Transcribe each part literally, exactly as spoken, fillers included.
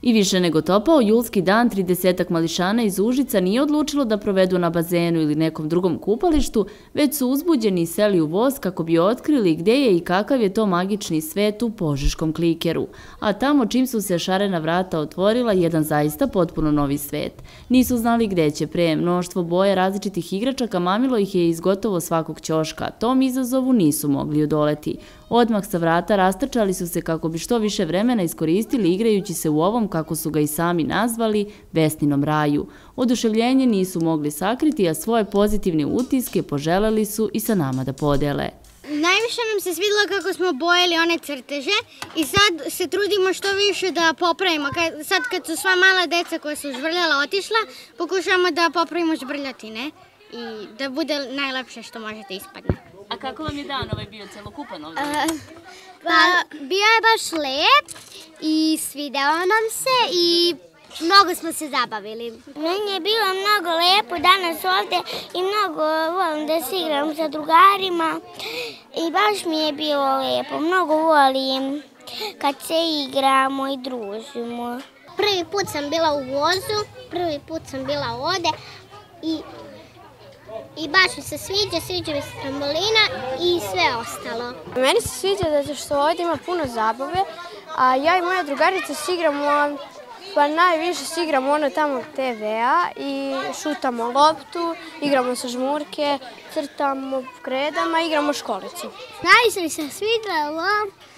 I više nego topao julski dan, tridesetak mališana iz Užica nije odlučilo da provedu na bazenu ili nekom drugom kupalištu, već su uzbuđeni i seli u voz kako bi otkrili gde je i kakav je to magični svet u Požeškom klikeru. A tamo čim su se šarena vrata otvorila, jedan zaista potpuno novi svet. Nisu znali gde će pre, mnoštvo boja različitih igračaka mamilo ih je iz gotovo svakog ćoška. Tom izazovu nisu mogli odoleti. Odmah sa vrata rastrčali su se kako bi što više vremena iskoristili igrajući se u ovom, kako su ga i sami nazvali, Vesninom raju. Oduševljenje nisu mogli sakriti, a svoje pozitivne utiske poželeli su i sa nama da podele. Najviše nam se svidjelo kako smo bojali one crteže i sad se trudimo što više da popravimo. Sad kad su sva mala deca koja su žvrljala otišla, pokušavamo da popravimo žvrljotine i da bude najlepše što možete ispadne. A kako vam je dan ovaj bio, celokupan ovdje? Pa bio je baš lep i svideo nam se i mnogo smo se zabavili. Meni je bilo mnogo lepo danas ovdje i mnogo volim da se igram sa drugarima i baš mi je bilo lepo. Mnogo volim kad se igramo i družimo. Prvi put sam bila u vozu, prvi put sam bila ovdje i I baš mi se sviđa, sviđa mi se trambolina i sve ostalo. Meni se sviđa da što ovdje ima puno zabave, a ja i moja drugarica se igramo, pa najviše se igramo ono tamo te ve-a i šutamo loptu, igramo sa žmurke, crtamo kredama, igramo školicu. Najviše mi se svidjelo,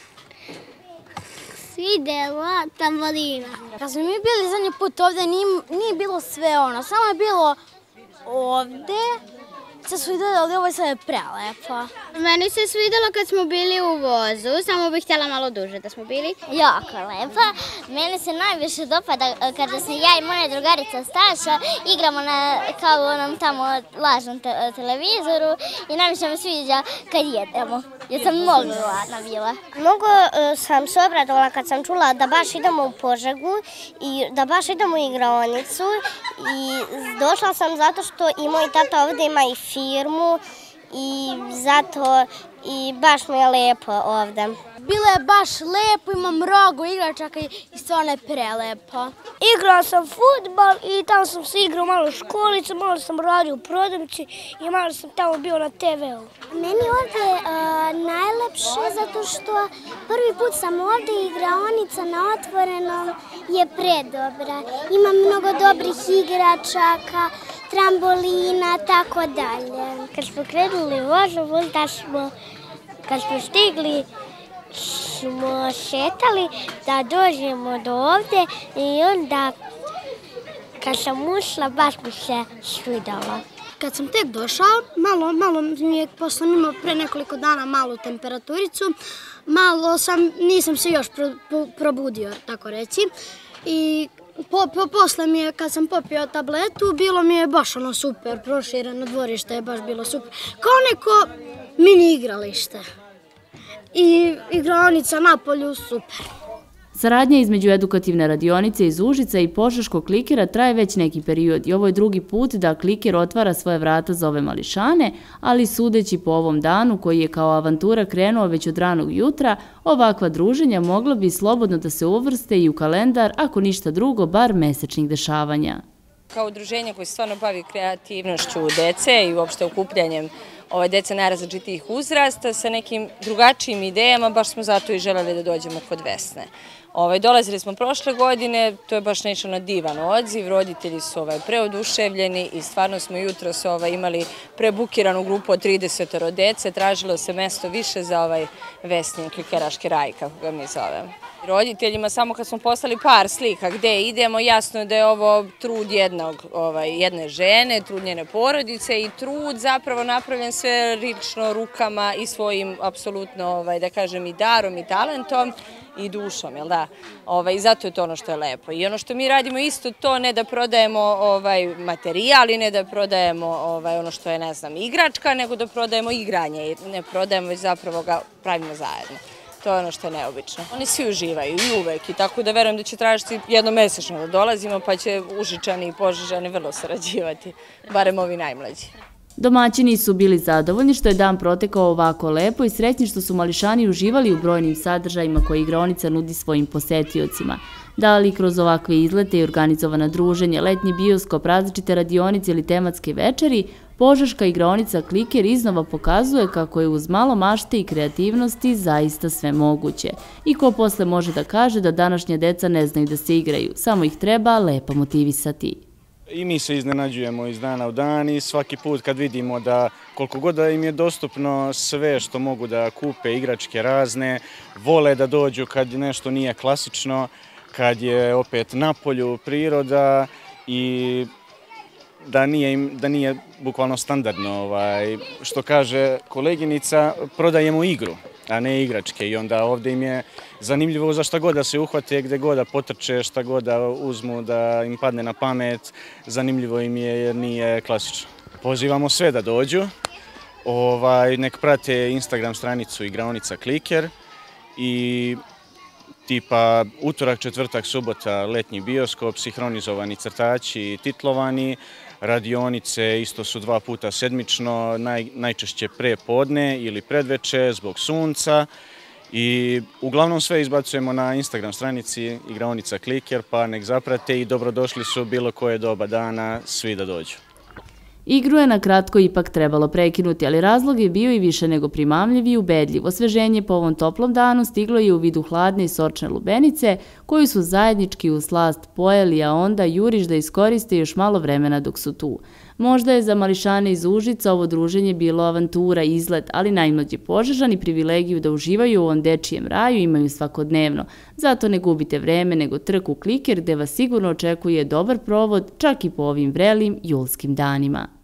svidjelo trambolina. Kad smo mi bili zadnji put ovdje, nije, nije bilo sve ono, samo je bilo ovdje. Se svidjelo, ali ovo je sve prelepo. Meni se svidjelo kad smo bili u vozu, samo bih htjela malo duže da smo bili. Jako lepo. Meni se najviše dopada kada se ja i moja drugarica Staša igramo na, kao u onom tamo lažnom te, televizoru i najviše me sviđa kad jedemo, jer sam mnogo gladna bila. Mnogo uh, sam se obradovala kad sam čula da baš idemo u Požegu i da baš idemo u igraonicu i došla sam zato što i moj tata ovdje ima i firmu i zato i baš mi je lepo ovdje. Bilo je baš lepo, ima mnogo igračaka i stvarno je prelepo. Igrao sam fudbal i tamo sam se igrao malo u školicu, malo sam radio u prodavnici i malo sam tamo bio na te ve-u. Meni ovdje je najlepše zato što prvi put sam ovdje i igraonica na otvorenom je predobra. Ima mnogo dobrih igračaka, trambolina, tako dalje. Kad smo krenuli vožom, onda smo, kad smo stigli, smo šetali da dođemo do ovdje i onda kad sam ušla baš mi se svidjelo. Kad sam tek došao, malo, malo mi je posle imao pre nekoliko dana malu temperaturicu, malo sam, nisam se još pro, pro, probudio, tako reći. I po, po, posle mi je, kad sam popio tabletu, bilo mi je baš ono super, prošireno dvorište je baš bilo super. Kao neko mini igralište. I igraonica na polju super. Saradnja između edukativne radionice iz Užica i Požeškog klikera traje već neki period i ovo je drugi put da kliker otvara svoje vrata za ove mališane, ali sudeći po ovom danu koji je kao avantura krenuo već od ranog jutra, ovakva druženja mogla bi slobodno da se uvrste i u kalendar, ako ništa drugo, bar mesečnih dešavanja. Kao udruženje koje se stvarno bavi kreativnošću dece i uopšte okupljanjem ove dece najrazličitijih uzrasta sa nekim drugačijim idejama, baš smo zato i želeli da dođemo kod Vesne. Ovaj, dolazili smo prošle godine, to je baš naišlo na divan odziv, roditelji su ovaj, preoduševljeni i stvarno smo jutros ovaj, imali prebukiranu grupu od trideset dece, tražilo se mesto više za ovaj Vesnin klikeraški raj, kako ga mi zovemo. Roditeljima samo kad smo poslali par slika gde idemo, jasno da je ovo trud jednog, ovaj, jedne žene, trud njene porodice i trud zapravo napravljen sve lično rukama i svojim apsolutno, ovaj, da kažem, i darom i talentom i dušom, jel da? Ovaj, I zato je to ono što je lepo. I ono što mi radimo isto to, ne da prodajemo ovaj, materijal i ne da prodajemo ovaj, ono što je, ne znam, igračka, nego da prodajemo igranje. Ne prodajemo, već zapravo ga pravimo zajedno. To je ono što je neobično. Oni svi uživaju i uvek i tako da verujem da će tražiti jednomesečno da dolazimo pa će Užičani i Požežani vrlo sarađivati, barem ovi najmlađi. Domaćini su bili zadovoljni što je dan protekao ovako lepo i srećni što su mališani uživali u brojnim sadržajima koje igraonica nudi svojim posetiocima. Da li kroz ovakve izlete i organizovana druženja, letnji bioskop, različite radionice ili tematske večeri, požeška igraonica Kliker iznova pokazuje kako je uz malo mašte i kreativnosti zaista sve moguće. I ko posle može da kaže da današnja deca ne znaju da se igraju, samo ih treba lepo motivisati. I mi se iznenađujemo iz dana u dan i svaki put kad vidimo da koliko god da im je dostupno sve što mogu da kupe, igračke razne, vole da dođu kad nešto nije klasično, kad je opet na polju priroda i da nije, im, da nije bukvalno standardno. Ovaj, što kaže koleginica, prodajemo igru, a ne igračke i onda ovdje im je zanimljivo za šta god da se uhvate, gde god da potrče, šta god da uzmu, da im padne na pamet, zanimljivo im je jer nije klasično. Pozivamo sve da dođu, ovaj, nek prate Instagram stranicu igraonica Kliker i tipa utorak, četvrtak, subota letnji bioskop, sinhronizovani crtači, titlovani, radionice isto su dva puta sedmično, naj, najčešće pre podne ili predveče zbog sunca i uglavnom sve izbacujemo na Instagram stranici igraonica Kliker, pa nek zaprate i dobrodošli su bilo koje doba dana, svi da dođu. Igru je na kratko ipak trebalo prekinuti, ali razlog je bio i više nego primamljiv i ubedljiv. Osveženje po ovom toplom danu stiglo je u vidu hladne i sočne lubenice, koju su zajednički u slast pojeli, a onda juriš da iskoriste još malo vremena dok su tu. Možda je za mališane iz Užica ovo druženje bilo avantura i izlet, ali najmlađi Požežani privilegiju da uživaju u ovom dečijem raju imaju svakodnevno. Zato ne gubite vreme, nego trku Kliker gde vas sigurno očekuje dobar provod čak i po ovim vrelim julskim danima.